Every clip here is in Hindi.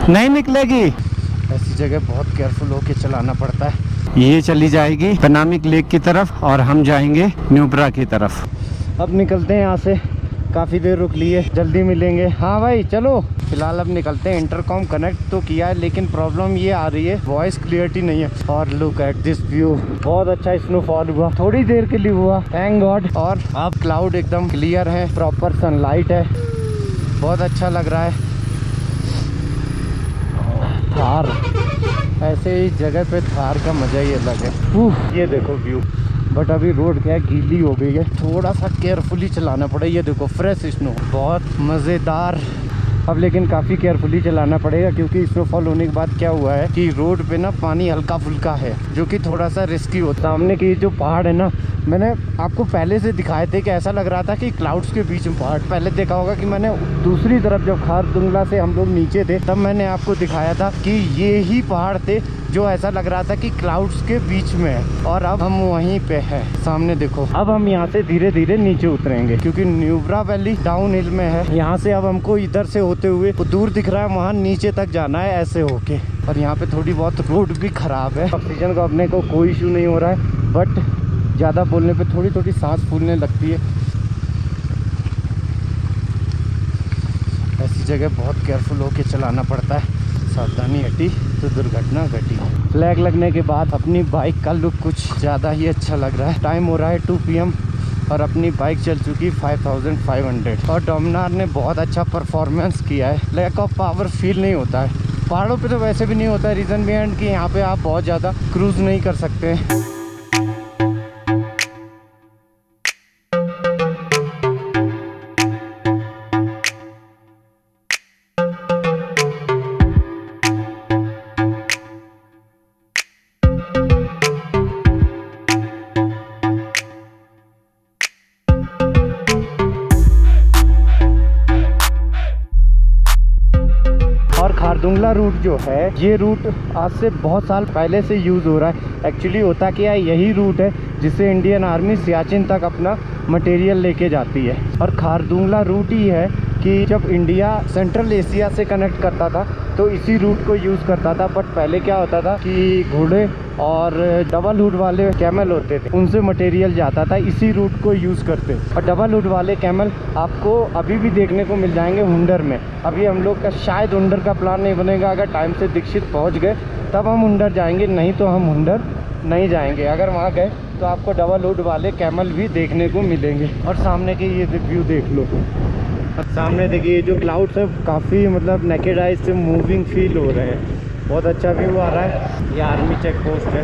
नहीं निकलेगी। ऐसी जगह बहुत केयरफुल होके चलाना पड़ता है। ये चली जाएगी पेनामिक लेक की तरफ और हम जाएंगे न्यूब्रा की तरफ। अब निकलते हैं यहाँ से, काफ़ी देर रुक लिए, जल्दी मिलेंगे। हाँ भाई चलो, फिलहाल अब निकलते हैं। इंटरकॉम कनेक्ट तो किया है लेकिन प्रॉब्लम ये आ रही है, वॉइस क्लियरिटी नहीं है। और लुक एट दिस व्यू, बहुत अच्छा स्नोफॉल हुआ, थोड़ी देर के लिए हुआ, थैंक गॉड। और अब क्लाउड एकदम क्लियर है, प्रॉपर सनलाइट है, बहुत अच्छा लग रहा है। थार, ऐसे ही जगह पे थार का मजा ही अलग है। ये देखो व्यू, बट अभी रोड क्या है, गीली हो गई है, थोड़ा सा केयरफुली चलाना पड़ेगा। ये देखो फ्रेश स्नो, बहुत मज़ेदार। अब लेकिन काफ़ी केयरफुली चलाना पड़ेगा क्योंकि स्नोफॉल होने के बाद क्या हुआ है कि रोड पे ना पानी हल्का फुल्का है, जो कि थोड़ा सा रिस्की होता है। सामने के जो पहाड़ है ना, मैंने आपको पहले से दिखाए थे कि ऐसा लग रहा था कि क्लाउड्स के बीच में पहाड़। पहले देखा होगा कि मैंने दूसरी तरफ जब खारदुंगला से हम लोग नीचे थे तब मैंने आपको दिखाया था कि ये ही पहाड़ थे जो ऐसा लग रहा था कि क्लाउड्स के बीच में है। और अब हम वहीं पे है, सामने देखो। अब हम यहाँ से धीरे धीरे नीचे उतरेंगे क्योंकि न्यूब्रा वैली डाउन हिल में है। यहाँ से अब हमको इधर से होते हुए वो दूर दिख रहा है, वहाँ नीचे तक जाना है ऐसे होके। और यहाँ पे थोड़ी बहुत रोड भी खराब है। ऑक्सीजन का अपने को कोई इशू नहीं हो रहा है, बट ज़्यादा बोलने पे थोड़ी थोड़ी सांस फूलने लगती है। ऐसी जगह बहुत केयरफुल होके चलाना पड़ता है, सावधानी हटी तो दुर्घटना घटी। फ्लैग लगने के बाद अपनी बाइक का लुक कुछ ज़्यादा ही अच्छा लग रहा है। टाइम हो रहा है 2 PM और अपनी बाइक चल चुकी 5500। और डोमिनार ने बहुत अच्छा परफॉर्मेंस किया है। लैक ऑफ पावर फील नहीं होता है पहाड़ों पे, तो वैसे भी नहीं होता है। रीज़न बिहाइंड कि यहाँ पे आप बहुत ज़्यादा क्रूज़ नहीं कर सकते हैं। खारदुंगला रूट जो है, ये रूट आज से बहुत साल पहले से यूज़ हो रहा है। एक्चुअली होता क्या है, यही रूट है जिससे इंडियन आर्मी सियाचिन तक अपना मटेरियल लेके जाती है। और खारदुंगला रूट ही है कि जब इंडिया सेंट्रल एशिया से कनेक्ट करता था तो इसी रूट को यूज़ करता था। बट पहले क्या होता था कि घोड़े और डबल हुड वाले कैमल होते थे, उनसे मटेरियल जाता था, इसी रूट को यूज़ करते। और डबल हुड वाले कैमल आपको अभी भी देखने को मिल जाएंगे हुंडर में। अभी हम लोग का शायद हुंडर का प्लान नहीं बनेगा, अगर टाइम से दीक्षित पहुंच गए तब हम हुंडर जाएंगे, नहीं तो हम हुंडर नहीं जाएंगे। अगर वहाँ गए तो आपको डबल हुड वाले कैमल भी देखने को मिलेंगे। और सामने के ये व्यू देख लो, सामने देखिए जो क्लाउड्स है काफ़ी मतलब नेकेड आई से मूविंग फील हो रहे हैं, बहुत अच्छा व्यू आ रहा है। ये आर्मी चेक पोस्ट है।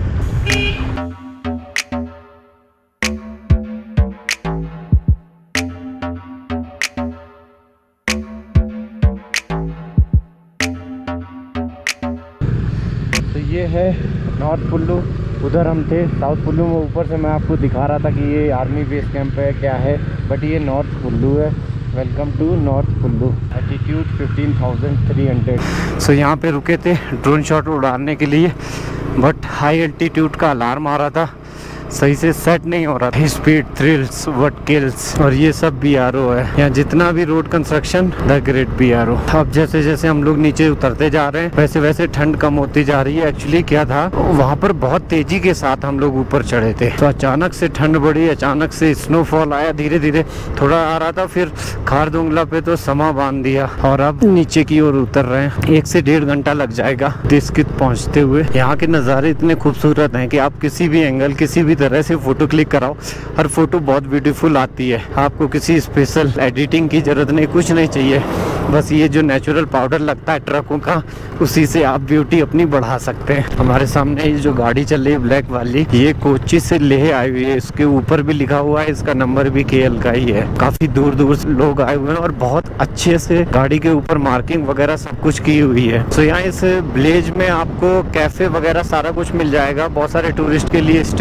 तो ये है नॉर्थ कुल्लू, उधर हम थे साउथ कुल्लू में। ऊपर से मैं आपको दिखा रहा था कि ये आर्मी बेस कैंप है क्या है, बट ये नॉर्थ कुल्लू है। Welcome to north Kullu. Altitude 15,300। So यहाँ पे रुके थे ड्रोन शॉट उड़ाने के लिए, बट हाई एल्टीट्यूड का अलार्म आ रहा था, सही से सेट नहीं हो रहा था। Speed thrills what kills. और ये सब BRO है यहाँ, जितना भी road construction the great BRO। अब जैसे जैसे हम लोग नीचे उतरते जा रहे हैं वैसे वैसे ठंड कम होती जा रही है। एक्चुअली क्या था, वहाँ पर बहुत तेजी के साथ हम लोग ऊपर चढ़े थे, तो अचानक से ठंड बढ़ी, अचानक से स्नोफॉल आया, धीरे धीरे थोड़ा आ रहा था, फिर खारदुंगला पे तो समा बांध दिया। और अब नीचे की ओर उतर रहे हैं, 1 से 1.5 घंटा लग जाएगा दीक्षित पहुँचते हुए। यहाँ के नज़ारे इतने खूबसूरत हैं कि आप किसी भी एंगल किसी भी तरह से फोटो क्लिक कराओ, हर फोटो बहुत ब्यूटीफुल आती है। आपको किसी स्पेशल एडिटिंग की जरूरत नहीं, कुछ नहीं चाहिए, बस ये जो नेचुरल पाउडर लगता है ट्रकों का, उसी से आप ब्यूटी अपनी बढ़ा सकते हैं। हमारे सामने ये जो गाड़ी चल रही है ब्लैक वाली, ये कोच्चि से लेह आई हुई है। इसके ऊपर भी लिखा हुआ है, इसका नंबर भी KL का ही है। काफी दूर दूर से लोग आए हुए हैं और बहुत अच्छे से गाड़ी के ऊपर मार्किंग वगैरह सब कुछ की हुई है। तो यहाँ इस विलेज में आपको कैफे वगैरह सारा कुछ मिल जाएगा। बहुत सारे टूरिस्ट के लिए स्टे भी बने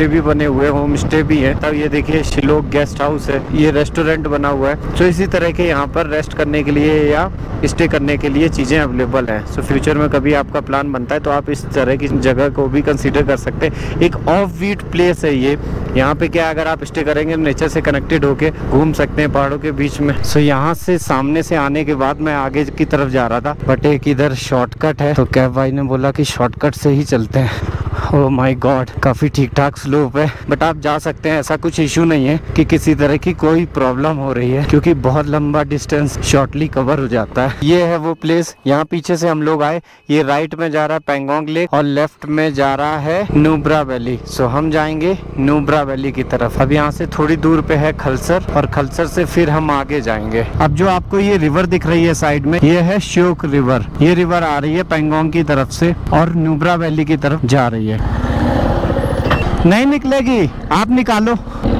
हुए, होम स्टे भी है। तब ये देखिए शिलोक गेस्ट हाउस है, ये रेस्टोरेंट बना हुआ है। तो इसी तरह के यहाँ पर रेस्ट करने के लिए या स्टे करने के लिए चीज़ें अवेलेबल हैं। सो फ्यूचर में कभी आपका प्लान बनता है तो आप इस तरह की जगह को भी कंसीडर कर सकते हैं। एक ऑफ बीट प्लेस है ये। यहाँ पे क्या, अगर आप स्टे करेंगे नेचर से कनेक्टेड होके घूम सकते हैं पहाड़ों के बीच में। सो यहाँ से सामने से आने के बाद मैं आगे की तरफ जा रहा था, बट एक इधर शॉर्टकट है, तो कैब भाई ने बोला कि शॉर्टकट से ही चलते हैं। ओह माय गॉड, काफ़ी ठीक ठाक स्लोप है, बट आप जा सकते हैं, ऐसा कुछ इशू नहीं है कि किसी तरह की कोई प्रॉब्लम हो रही है, क्योंकि बहुत लंबा डिस्टेंस शॉर्टली कवर हो जाता है। ये है वो प्लेस, यहाँ पीछे से हम लोग आए, ये राइट में जा रहा है पेंगोंग लेक और लेफ्ट में जा रहा है नुब्रा वैली। सो हम जाएंगे नुब्रा वैली की तरफ। अब यहाँ से थोड़ी दूर पे है खलसर, और खलसर से फिर हम आगे जाएंगे। अब जो आपको ये रिवर दिख रही है साइड में, ये है श्योक रिवर। ये रिवर आ रही है पेंगोंग की तरफ से और नुब्रा वैली की तरफ जा रही है। नहीं निकलेगी, आप निकालो।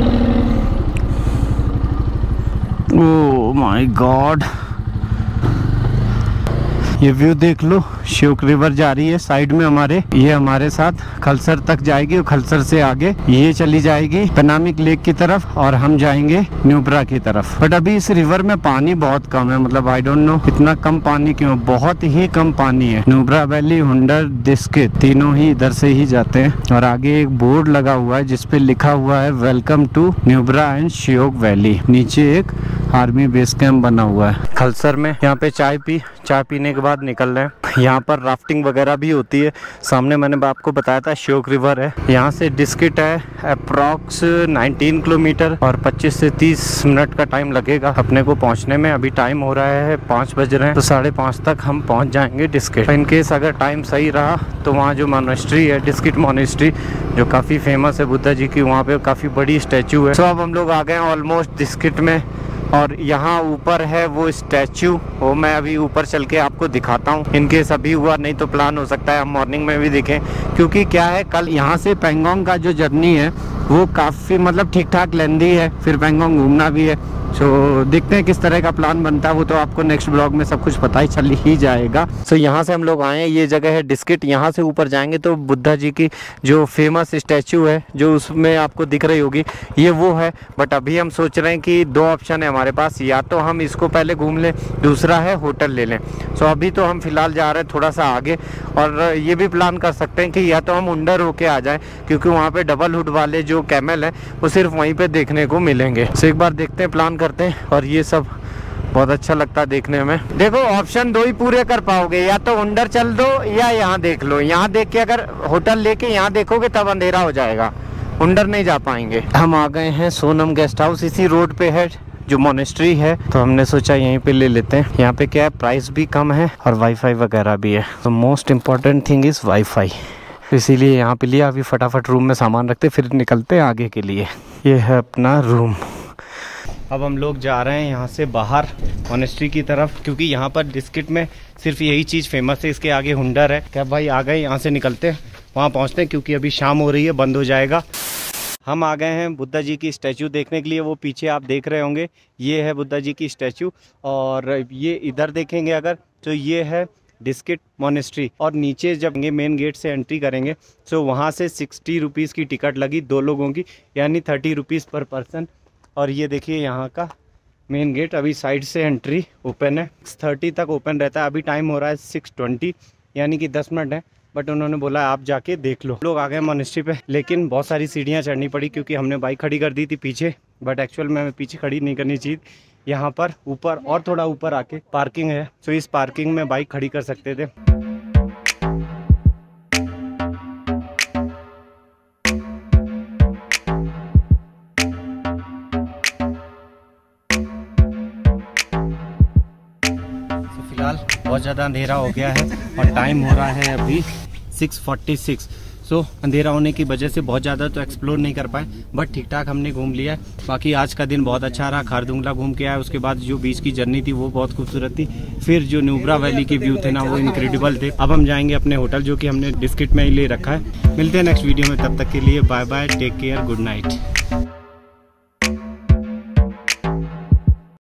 ओह माय गॉड, ये व्यू देख लो, श्योक रिवर जा रही है साइड में हमारे, ये हमारे साथ खलसर तक जाएगी और खलसर से आगे ये चली जाएगी पेनामिक लेक की तरफ और हम जाएंगे नुब्रा की तरफ। बट अभी इस रिवर में पानी बहुत कम है, मतलब आई डोंट नो इतना कम पानी क्यों, बहुत ही कम पानी है। नुब्रा वैली, हुंडर, दिस्कित तीनों ही इधर से ही जाते हैं। और आगे एक बोर्ड लगा हुआ है जिसपे लिखा हुआ है welcome to Nubra and Shyok valley. नीचे एक आर्मी बेस कैंप बना हुआ है खलसर में। यहाँ पे चाय पीने के बाद निकल रहे हैं। यहाँ पर राफ्टिंग वगैरह भी होती है। सामने मैंने आपको बताया था श्योक रिवर है। यहाँ से डिस्किट है अप्रॉक्स 19 किलोमीटर और 25 से 30 मिनट का टाइम लगेगा अपने को पहुँचने में। अभी टाइम हो रहा है 5 बज रहे हैं, तो 5:30 तक हम पहुँच जाएंगे डिस्किट। इनकेस अगर टाइम सही रहा तो वहाँ जो मोनेस्ट्री है, डिस्किट मोनेस्ट्री, जो काफ़ी फेमस है बुद्धा जी की, वहाँ पे काफ़ी बड़ी स्टैचू है। तो अब हम लोग आ गए हैं ऑलमोस्ट डिस्किट में, और यहाँ ऊपर है वो स्टैचू, वो मैं अभी ऊपर चल के आपको दिखाता हूँ। इनकेस अभी हुआ, नहीं तो प्लान हो सकता है हम मॉर्निंग में भी दिखें, क्योंकि क्या है कल यहाँ से पेंगोंग का जो जर्नी है वो काफ़ी मतलब ठीक ठाक लेंदी है, फिर पेंगोंग घूमना भी है। सो देखते हैं किस तरह का प्लान बनता है, वो तो आपको नेक्स्ट ब्लॉग में सब कुछ पता ही चल ही जाएगा। सो यहाँ से हम लोग आए हैं, ये जगह है डिस्किट। यहाँ से ऊपर जाएंगे तो बुद्धा जी की जो फेमस स्टैचू है, जो उसमें आपको दिख रही होगी, ये वो है। बट अभी हम सोच रहे हैं कि 2 ऑप्शन है हमारे पास, या तो हम इसको पहले घूम लें, दूसरा है होटल ले लें। सो अभी तो हम फिलहाल जा रहे हैं थोड़ा सा आगे, और ये भी प्लान कर सकते हैं कि या तो हम हुंडर होके आ जाएं, क्योंकि वहाँ पे डबल हुड वाले जो कैमल है वो सिर्फ वहीं पे देखने को मिलेंगे। सो एक बार देखते हैं, प्लान करते हैं। और ये सब बहुत अच्छा लगता है देखने में। देखो ऑप्शन 2 ही पूरे कर पाओगे, या तो हुंडर चल दो या यहाँ देख लो। यहाँ देख के अगर होटल लेके यहाँ देखोगे तब अंधेरा हो जाएगा, हुंडर नहीं जा पाएंगे। हम आ गए हैं सोनम गेस्ट हाउस, इसी रोड पे है जो मोनेस्ट्री है, तो हमने सोचा यहीं पे ले लेते हैं। यहाँ पे क्या है, प्राइस भी कम है और वाईफाई वगैरह भी है। तो most important thing is wifi, इसीलिए यहाँ पे लिया। अभी फटाफट रूम में सामान रखते फिर निकलते हैं आगे के लिए। ये है अपना रूम। अब हम लोग जा रहे हैं यहाँ से बाहर मोनेस्ट्री की तरफ, क्योंकि यहाँ पर डिस्किट में सिर्फ यही चीज़ फेमस है, इसके आगे हुंडर है। क्या भाई आ गए, यहाँ से निकलते हैं, वहाँ पहुँचते हैं, क्योंकि अभी शाम हो रही है, बंद हो जाएगा। हम आ गए हैं बुद्धा जी की स्टैचू देखने के लिए। वो पीछे आप देख रहे होंगे, ये है बुद्धा जी की स्टैचू। और ये इधर देखेंगे अगर, तो ये है डिस्किट मोनेस्ट्री। और नीचे जब मेन गेट से एंट्री करेंगे तो वहाँ से 60 रुपीज़ की टिकट लगी 2 लोगों की, यानी 30 रुपीज़ पर पर्सन। और ये देखिए यहाँ का मेन गेट, अभी साइड से एंट्री ओपन है, 6:30 तक ओपन रहता है। अभी टाइम हो रहा है 6:20, यानी कि 10 मिनट है, बट उन्होंने बोला आप जाके देख लो। लोग आ गए मोनेस्ट्री पे, लेकिन बहुत सारी सीढ़ियाँ चढ़नी पड़ी, क्योंकि हमने बाइक खड़ी कर दी थी पीछे, बट एक्चुअल में पीछे खड़ी नहीं करनी चाहिए। यहाँ पर ऊपर और थोड़ा ऊपर आके पार्किंग है, तो इस पार्किंग में बाइक खड़ी कर सकते थे। फिलहाल बहुत ज़्यादा अंधेरा हो गया है और टाइम हो रहा है अभी 6:46। सो अंधेरा होने की वजह से बहुत ज़्यादा तो एक्सप्लोर नहीं कर पाए, बट ठीक ठाक हमने घूम लिया है। बाकी आज का दिन बहुत अच्छा रहा। खारदुंगला घूम के आया, उसके बाद जो बीच की जर्नी थी वो बहुत खूबसूरत थी। फिर जो नुब्रा वैली के व्यू थे ना, वो इनक्रेडिबल थे। अब हम जाएंगे अपने होटल, जो कि हमने डिस्किट में ही ले रखा है। मिलते हैं नेक्स्ट वीडियो में, तब तक के लिए bye bye, take care, good night.